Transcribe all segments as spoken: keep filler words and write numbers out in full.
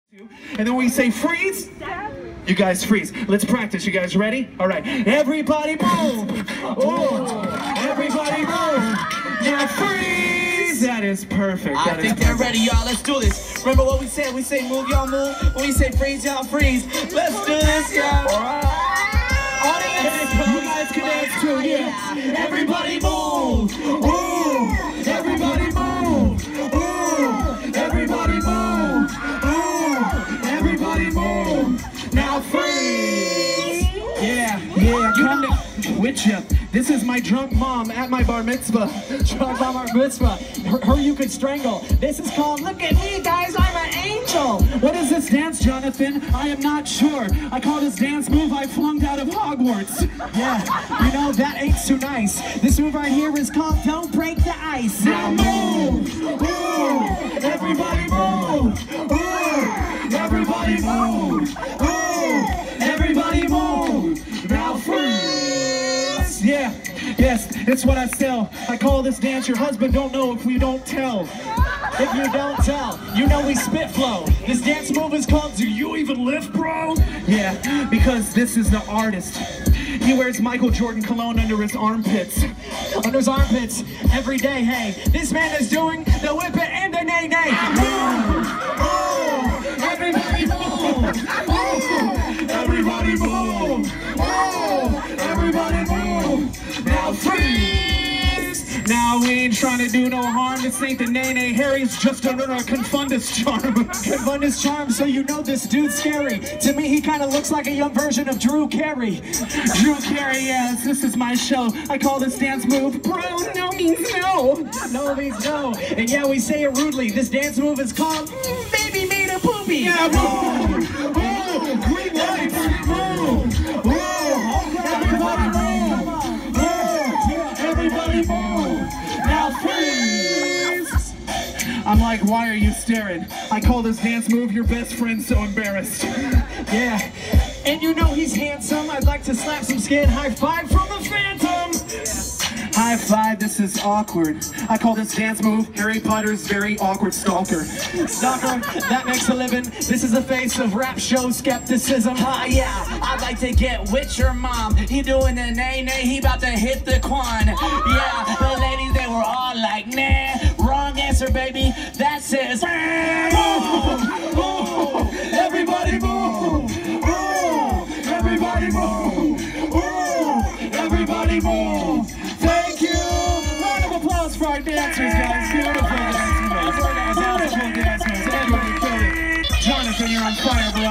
And then we say freeze, you guys freeze. Let's practice. You guys ready? All right. Everybody move. Oh, everybody move. Now freeze. That is perfect. That I think they're ready, y'all. Let's do this. Remember what we said? We say move, y'all move. When we say freeze, y'all freeze. Let's do this, y'all. All right. Audience, you guys can dance too. Yeah. Everybody move. Ooh. Everybody move. Ooh. Everybody move. Everybody move! Now freeze! Yeah, yeah, come to with you. This is my drunk mom at my bar mitzvah. Drunk mom bar mitzvah. Her, her you could strangle. This is called Look at Me, guys, I'm an angel. What is this dance, Jonathan? I am not sure. I call this dance move I flunked out of Hogwarts. Yeah, you know, that ain't too nice. This move right here is called Don't Break the Ice. Now move! Ooh. Everybody move! Ooh. Everybody move! Oh, everybody move! Now freeze! Yeah, yes, it's what I sell. I call this dance your husband don't know if we don't tell. If you don't tell, you know we spit flow. This dance move is called Do You Even Lift, Bro? Yeah, because this is the artist. He wears Michael Jordan cologne under his armpits. Under his armpits, every day, hey. This man is doing the whip it and the nay nay. Move! Oh, everybody move! Oh, everybody move! Oh, everybody move! Now freeze! Now we ain't trying to do no harm. This ain't the nay nay. Harry's just under a confundus charm. Confundus charm, so you know this dude's scary. To me, he kind of looks like a young version of Drew Carey. Drew Carey, yes, this is my show. I call this dance move bro, no means no. No means no. And yeah, we say it rudely. This dance move is called Baby Made a Poopy. Yeah, move! Oh, green lights! Move! Oh, everybody move! Oh, everybody move! Now freeze! I'm like, why are you staring? I call this dance move your best friend so embarrassed. Yeah, and you know he's handsome. I'd like to slap some skin. High five from the Phantom. High five, this is awkward. I call this dance move Harry Potter's very awkward stalker. Stalker, that makes a living. This is the face of rap show skepticism. Ah, uh, yeah, I'd like to get with your mom. He doing the nay nay, he about to hit the quan. Yeah, the ladies, they were all like, nah. Wrong answer, baby. That says, move! Oh, everybody move! Oh, everybody move! Oh, everybody move! Thank you! Round of applause for our dancers, guys. Beautiful dance moves. Beautiful dance moves. Everybody killed it. Jonathan, you're on fire, bro.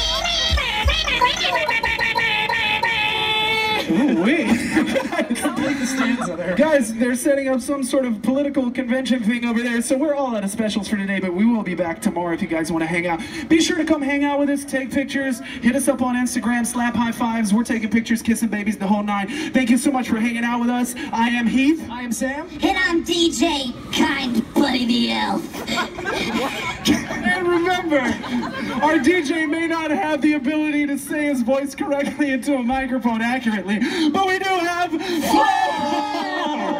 Ooh, wait. Complete the stanza there. Guys, they're setting up some sort of political convention thing over there, so we're all out of specials for today, but we will be back tomorrow if you guys want to hang out. Be sure to come hang out with us, take pictures, hit us up on Instagram, slap high fives. We're taking pictures, kissing babies, the whole nine. Thank you so much for hanging out with us. I am Heath. I am Sam. And I'm D J, Kind Buddy the Elf. And remember, our D J may not have the ability to say his voice correctly into a microphone accurately, but we do have flair!